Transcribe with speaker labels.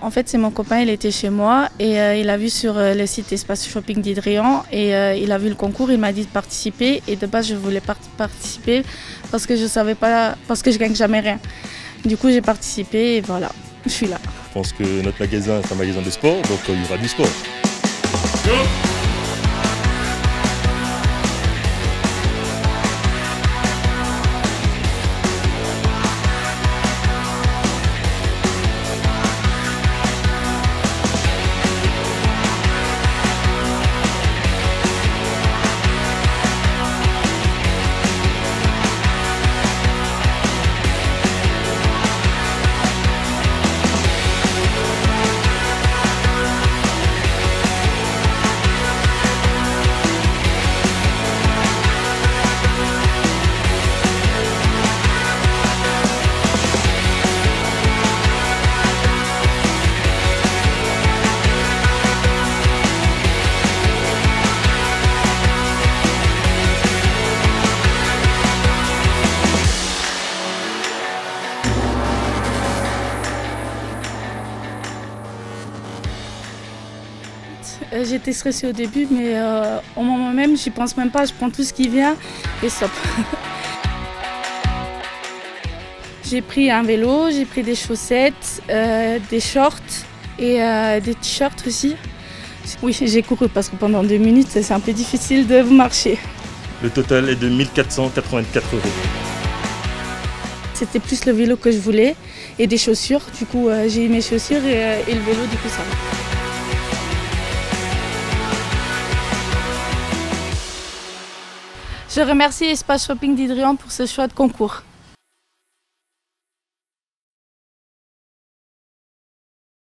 Speaker 1: En fait, c'est mon copain, il était chez moi et il a vu sur le site Espace Shopping d'Hydrian et il a vu le concours, il m'a dit de participer et de base je voulais participer parce que je savais pas, parce que je gagne jamais rien. Du coup j'ai participé et voilà, je suis là.
Speaker 2: Je pense que notre magasin est un magasin de sport, donc il y aura du sport.
Speaker 1: J'étais stressée au début, mais au moment même, j'y pense même pas. Je prends tout ce qui vient et stop. J'ai pris un vélo, j'ai pris des chaussettes, des shorts et des t-shirts aussi. Oui, j'ai couru parce que pendant 2 minutes, c'est un peu difficile de marcher.
Speaker 2: Le total est de 1 484 €.
Speaker 1: C'était plus le vélo que je voulais et des chaussures. Du coup, j'ai eu mes chaussures et le vélo, du coup, ça va. Je remercie Espace Shopping d'Hydrian pour ce choix de concours.